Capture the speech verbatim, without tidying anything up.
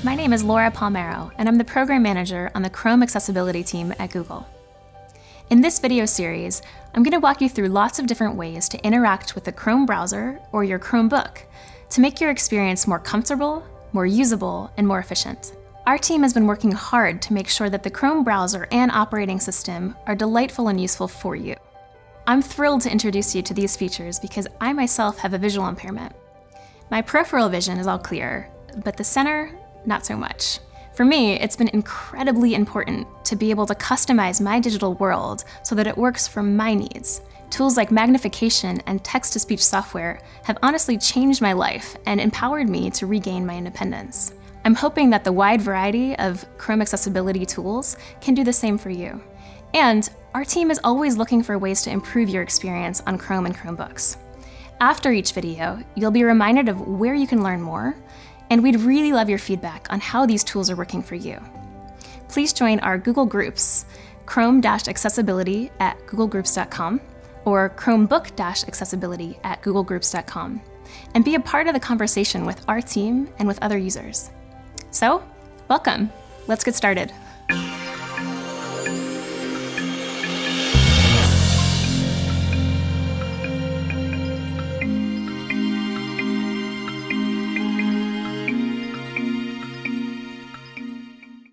My name is Laura Palmero, and I'm the Program Manager on the Chrome Accessibility team at Google. In this video series, I'm going to walk you through lots of different ways to interact with the Chrome browser or your Chromebook to make your experience more comfortable, more usable, and more efficient. Our team has been working hard to make sure that the Chrome browser and operating system are delightful and useful for you. I'm thrilled to introduce you to these features because I myself have a visual impairment. My peripheral vision is all clear, but the center, not so much. For me, it's been incredibly important to be able to customize my digital world so that it works for my needs. Tools like magnification and text-to-speech software have honestly changed my life and empowered me to regain my independence. I'm hoping that the wide variety of Chrome accessibility tools can do the same for you. And our team is always looking for ways to improve your experience on Chrome and Chromebooks. After each video, you'll be reminded of where you can learn more, and we'd really love your feedback on how these tools are working for you. Please join our Google Groups, Chrome-accessibility at google groups dot com or Chromebook-accessibility at google groups dot com, and be a part of the conversation with our team and with other users. So, welcome. Let's get started.